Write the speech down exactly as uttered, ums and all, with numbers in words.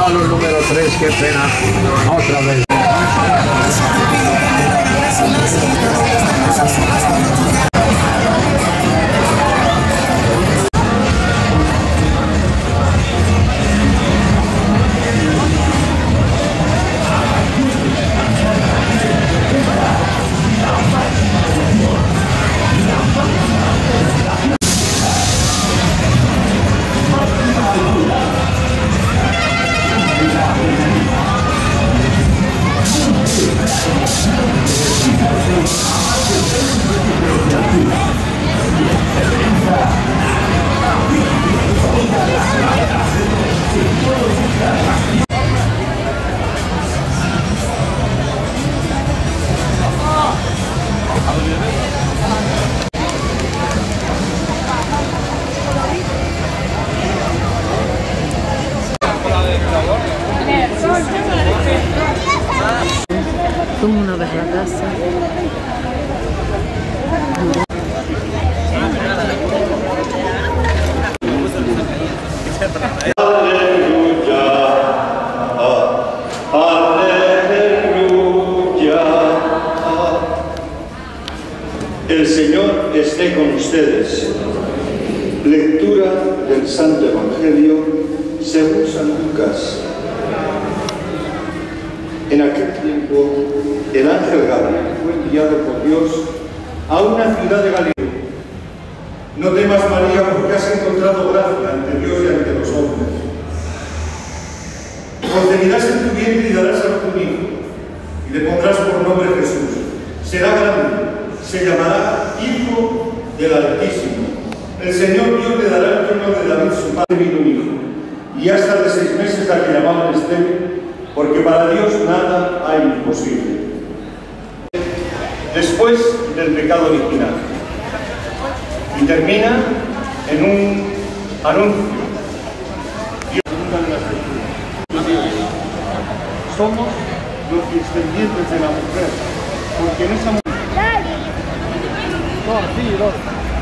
Palo número tres, qué pena. Otra vez. Como una vez la casa. Aleluya, aleluya. El Señor esté con ustedes. Lectura del Santo Evangelio según San Lucas. En aquel tiempo, el ángel Gabriel fue enviado por Dios a una ciudad de Galilea. No temas, María, porque has encontrado gracia ante Dios y ante los hombres. Concebirás en tu vientre y darás a luz un hijo, y le pondrás por nombre Jesús. Será grande, se llamará Hijo del Altísimo. El Señor Dios le dará el trono de David, su padre, vino un hijo, y hasta de seis meses la que llamaban estéril, porque para Dios nada hay imposible. Después del pecado original. Y termina en un anuncio. Somos los descendientes de la mujer, porque en esa mujer... No, sí, no.